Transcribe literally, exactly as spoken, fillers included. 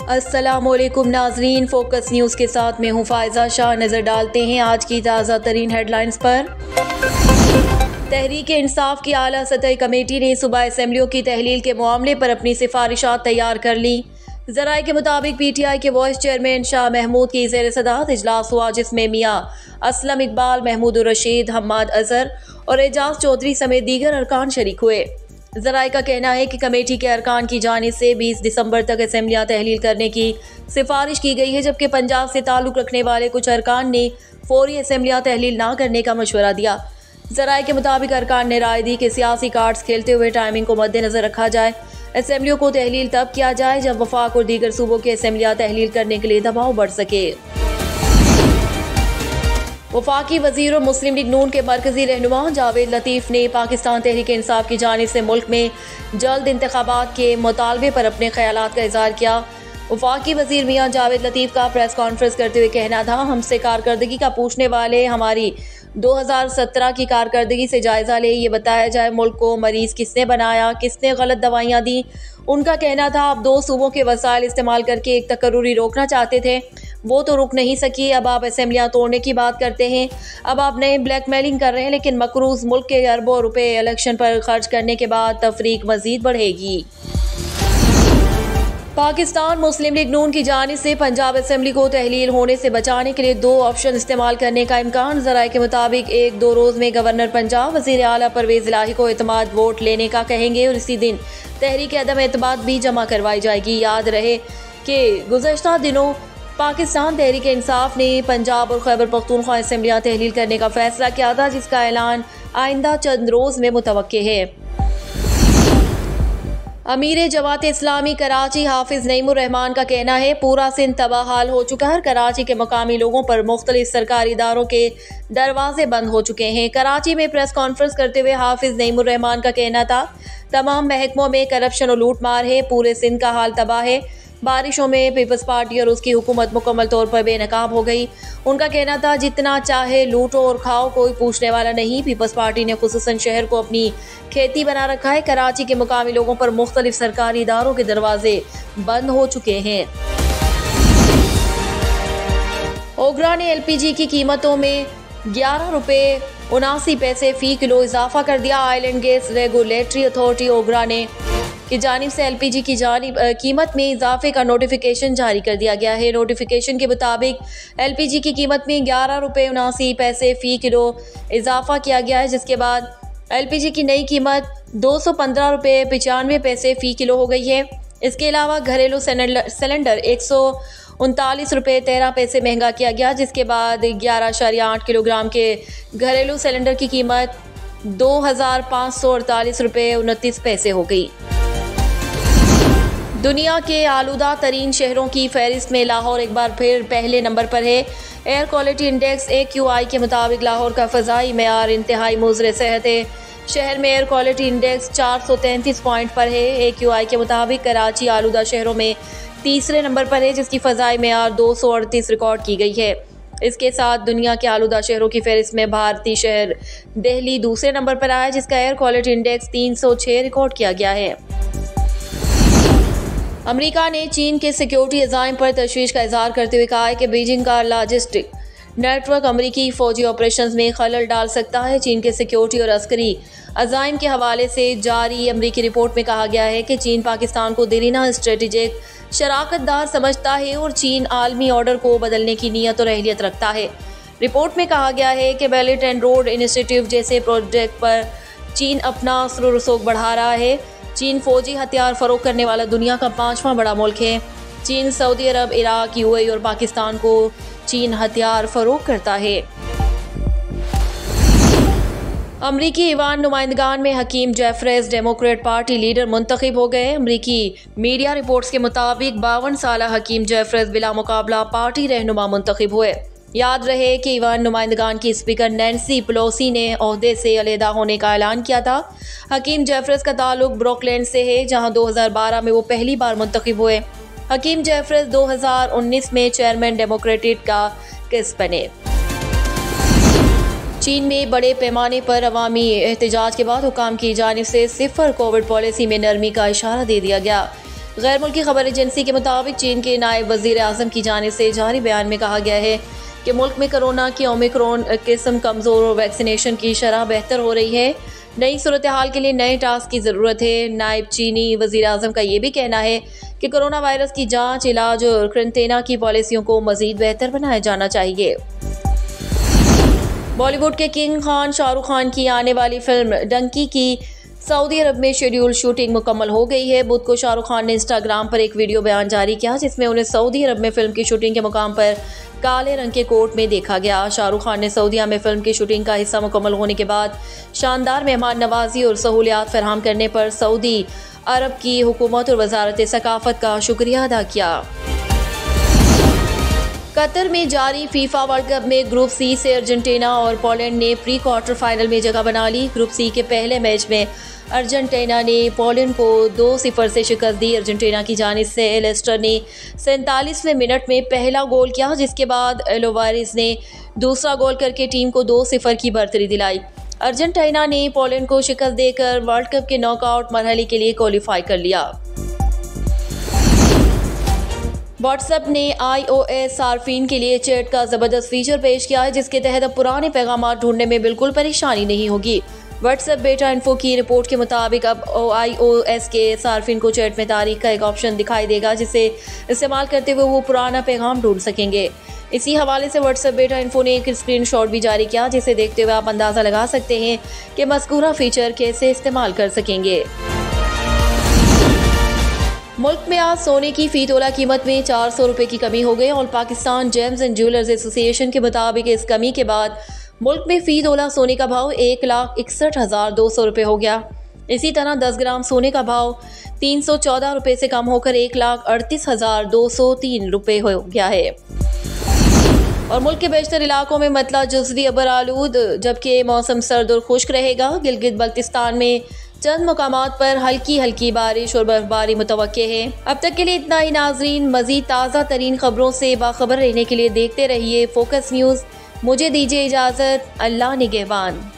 अस्सलामुअलैकुम नाजरीन, focus news के साथ मैं हूँ फायजा शाह। नज़र डालते हैं आज की ताज़ा तरीन हेडलाइंस पर। तहरीक इंसाफ की आला सतही कमेटी ने सूबा असम्बलियों की तहलील के मामले पर अपनी सिफारिशात तैयार कर ली। ज़राए के मुताबिक पी टी आई के वाइस चेयरमैन शाह महमूद की ज़ेर सदारत इजलास हुआ, जिसमें मियाँ असलम इकबाल, महमूद रशीद, हम्माद अजहर और एजाज चौधरी समेत दीगर अरकान शरीक हुए। ज़राए का कहना है कि कमेटी के अरकान की जानिब से बीस दिसंबर तक असम्बलियाँ तहलील करने की सिफारिश की गई है, जबकि पंजाब से ताल्लुक़ रखने वाले कुछ अरकान ने फौरी असम्बलियाँ तहलील न करने का मशवरा दिया। ज़राए के मुताबिक अरकान ने राय दी कि सियासी कार्ड्स खेलते हुए टाइमिंग को मद्देनजर रखा जाए। असम्बलियों को तहलील तब किया जाए जब वफाक और दीगर सूबों के असम्बलियाँ तहलील करने के लिए दबाव बढ़ सके। वफाकी वज़ीर और मुस्लिम लीग नून के मरकजी रहनुमा जावेद लतीफ़ ने पाकिस्तान तहरीक इंसाफ की जानिब से मुल्क में जल्द इंतखाबात के मुतालबे पर अपने ख्यालात का इज़हार किया। वफाकी वज़ीर मियाँ जावेद लतीफ़ का प्रेस कॉन्फ्रेंस करते हुए कहना था, हमसे कारकर्दगी का पूछने वाले हमारी दो हज़ार सत्रह की कारकर्दगी से जायज़ा ले, ये बताया जाए मुल्क को मरीज़ किसने बनाया, किसने गलत दवाइयाँ दी। उनका कहना था आप दो सूबों के वसाइल इस्तेमाल करके एक तकर्रुरी रोकना चाहते थे, वो तो रुक नहीं सकी। अब आप असम्बलियाँ तोड़ने की बात करते हैं, अब आप नए ब्लैकमेलिंग कर रहे हैं, लेकिन मकरूज मुल्क के अरबों रुपए इलेक्शन पर खर्च करने के बाद तफरीक मजीद बढ़ेगी। पाकिस्तान मुस्लिम लीग नून की जानिब से पंजाब असम्बली को तहलील होने से बचाने के लिए दो ऑप्शन इस्तेमाल करने का इम्कान। ज़राए के मुताबिक एक दो रोज़ में गवर्नर पंजाब वज़ीर आला परवेज़ इलाही को एतमाद वोट लेने का कहेंगे और इसी दिन तहरीक अदम एतमाद भी जमा करवाई जाएगी। याद रहे कि गुज़श्ता दिनों पाकिस्तान तहरीक इंसाफ ने पंजाब और खैबर पख्तूनख्वा असम्बलियाँ तहलील करने का फैसला किया था, जिसका ऐलान आइंदा चंद रोज़ में मुतवक्के है। अमीर जमात इस्लामी कराची हाफिज नईमुर रहमान का कहना है, पूरा सिंध तबाह हाल हो चुका है। कराची के मकामी लोगों पर मुख्तलिफ सरकारी इदारों के दरवाजे बंद हो चुके हैं। कराची में प्रेस कॉन्फ्रेंस करते हुए हाफिज नईमुर रहमान का कहना था, तमाम महकमों में करप्शन और लूट मार है, पूरे सिंध का हाल तबाह है। बारिशों में पीपल्स पार्टी और उसकी हुकूमत मुकम्मल तौर पर बेनकाब हो गई। उनका कहना था, जितना चाहे लूटो और खाओ, कोई पूछने वाला नहीं। पीपल्स पार्टी ने खुसूसन शहर को अपनी खेती बना रखा है। कराची के मुकामी लोगों पर मुख्तलिफ सरकारी इदारों के दरवाजे बंद हो चुके हैं। ओगरा ने एल पी जी की कीमतों में ग्यारह रुपये उनासी पैसे फी किलो इजाफा कर दिया। Oil and gas regulatory authority OGRA ने की जानिब से एल पी जी की जानिब कीमत में इजाफे का नोटिफिकेशन जारी कर दिया गया है। नोटिफिकेशन के मुताबिक एल पी जी की कीमत में ग्यारह रुपये उनासी पैसे फ़ी किलो इजाफा किया गया है, जिसके बाद एल पी जी की नई कीमत दो सौ पंद्रह रुपये पचानवे पैसे फ़ी किलो हो गई है। इसके अलावा घरेलू सिलेंडर एक सौ उनतालीस रुपये तेरह पैसे महंगा किया गया, जिसके बाद ग्यारह अशारिया आठ किलोग्राम के घरेलू सिलेंडर की कीमत दो हज़ार पाँच सौ अड़तालीस रुपये उनतीस पैसे हो गई। दुनिया के आलूदा तरीन शहरों की फहरिस्त में लाहौर एक बार फिर पहले नंबर पर है। Air quality index A Q I के मुताबिक लाहौर का फ़ज़ाई मेयार इंतहाई मुज़र सेहत है। शहर में एयर क्वालिटी इंडेक्स चार सौ तैंतीस पॉइंट पर है। ए क्यू आई के मुताबिक कराची आलूदा शहरों में तीसरे नंबर पर है, जिसकी फ़ज़ाई मेयार दो सौ अड़तीस रिकॉर्ड की गई है। इसके साथ दुनिया के आलूदा शहरों की फहरिस्त में भारतीय शहर दिल्ली दूसरे नंबर पर आया, जिसका एयर क्वालिटी इंडेक्स तीन सौ छः रिकॉर्ड किया गया है। अमेरिका ने चीन के सिक्योरिटी अज़ाइम पर तशवीश का इजहार करते हुए कहा है कि बीजिंग का लॉजिस्टिक नेटवर्क अमेरिकी फौजी ऑपरेशंस में खलल डाल सकता है। चीन के सिक्योरिटी और अस्करी अज़ाइम के हवाले से जारी अमेरिकी रिपोर्ट में कहा गया है कि चीन पाकिस्तान को देरीना स्ट्रेटेजिक शराकतदार समझता है और चीन आलमी ऑर्डर को बदलने की नीयत और अहलियत रखता है। रिपोर्ट में कहा गया है कि बेल्ट एंड रोड इनिशिएटिव जैसे प्रोजेक्ट पर चीन अपना असर रसूख बढ़ा रहा है। चीन फौजी हथियार फरोख्त करने वाला दुनिया का पांचवा बड़ा मुल्क है। चीन सऊदी अरब, इराक, यू ए ई और पाकिस्तान को चीन हथियार फरोख्त करता है। अमरीकी ईवान नुमाइंदगान में Hakeem Jeffries Democrat party leader मुंतखब हो गए। अमरीकी मीडिया रिपोर्ट्स के मुताबिक बावन साल हकीम जेफरेज बिला मुकाबला पार्टी रहनुमा मुंतखब हुए। याद रहे कि ईवान नुमाइंदगान की स्पीकर नैन्सी पेलोसी ने ओहदे से अलहदा होने का ऐलान किया था। हकीम जेफरेज का ताल्लुक ब्रुकलैंड से है, जहां दो हज़ार बारह में वो पहली बार मुंतखब हुए। हकीम जेफरेज दो हज़ार उन्नीस में चेयरमैन डेमोक्रेटिक का किस बने। चीन में बड़े पैमाने पर अवामी एहतजाज के बाद हुकाम की जानिब से सिफर कोविड पॉलिसी में नरमी का इशारा दे दिया गया। गैर मुल्की खबर एजेंसी के मुताबिक चीन के नायब वजीर आजम की जानिब से जारी बयान में कहा गया है कि मुल्क में कोरोना की ओमिक्रॉन किस्म कमज़ोर और वैक्सीनेशन की शरह बेहतर हो रही है। नई सूरत हाल के लिए नए टास्क की ज़रूरत है। नायब चीनी वजीर आजम का ये भी कहना है कि कोरोना वायरस की जांच, इलाज और क्वारंटीन की पॉलिसियों को मज़ीद बेहतर बनाया जाना चाहिए। बॉलीवुड के किंग खान शाहरुख खान की आने वाली फिल्म डंकी की सऊदी अरब में शेड्यूल शूटिंग मुकम्मल हो गई है। बुध को शाहरुख खान ने इंस्टाग्राम पर एक वीडियो बयान जारी किया जिसमें उन्हें सऊदी अरब में फिल्म की शूटिंग के मुकाम पर काले रंग के कोट में देखा गया। शाहरुख खान ने सऊदीया में फिल्म की शूटिंग का हिस्सा मुकम्मल होने के बाद शानदार मेहमान नवाजी और सहूलियात फराहम करने पर सऊदी अरब की हुकूमत और वजारत सकाफत का शुक्रिया अदा किया। कतर में जारी फीफा वर्ल्ड कप में ग्रुप सी से अर्जेंटीना और पोलैंड ने प्री क्वार्टर फाइनल में जगह बना ली। ग्रुप सी के पहले मैच में अर्जेंटीना ने पोलैंड को दो सिफर से शिकस्त दी। अर्जेंटीना की जानिब से एलेस्टर ने सैंतालीसवें मिनट में पहला गोल किया, जिसके बाद एलोवारिस ने दूसरा गोल करके टीम को दो सिफर की बढ़तरी दिलाई। अर्जेंटीना ने पोलैंड को शिकस्त देकर वर्ल्ड कप के नॉकआउट मरहले के लिए क्वालिफाई कर लिया। व्हाट्सएप ने आईओएस सार्फिन के लिए चैट का ज़बरदस्त फीचर पेश किया है, जिसके तहत अब पुराने पैगाम ढूंढने में बिल्कुल परेशानी नहीं होगी। व्हाट्सएप बेटा इन्फो की रिपोर्ट के मुताबिक अब आईओएस के सार्फिन को चैट में तारीख का एक ऑप्शन दिखाई देगा, जिसे इस्तेमाल करते हुए वो पुराना पैगाम ढूंढ सकेंगे। इसी हवाले से व्हाट्सएप बेटा इन्फो ने एक स्क्रीनशॉट भी जारी किया, जिसे देखते हुए आप अंदाज़ा लगा सकते हैं कि मज़कूरा फीचर कैसे इस्तेमाल कर सकेंगे। मुल्क में आज सोने की फी तोला कीमत में चार सौ रुपये की कमी हो गई। और Pakistan gems and jewellers association के मुताबिक इस कमी के बाद मुल्क में फी तोला सोने का भाव एक लाख इकसठ हज़ार दो सौ रुपये हो गया। इसी तरह दस ग्राम सोने का भाव तीन सौ चौदह रुपये से कम होकर एक लाख अड़तीस हज़ार दो सौ तीन रुपये हो गया है। और मुल्क के बेशतर इलाकों में मतला जुज़वी अबर आलूद, जबकि मौसम सर्द और खुश्क रहेगा। गिलगित बल्तिस्तान में चंद मुकामात पर हल्की हल्की बारिश और बर्फबारी मुतवक्के है। अब तक के लिए इतना ही नाजरीन। मजीद ताज़ा तरीन खबरों से बाखबर रहने के लिए देखते रहिए फोकस न्यूज़। मुझे दीजिए इजाज़त। अल्लाह निगहबान।